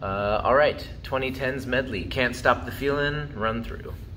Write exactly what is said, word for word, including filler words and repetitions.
Uh, all right, twenty tens medley. Can't Stop the Feeling, Run Through.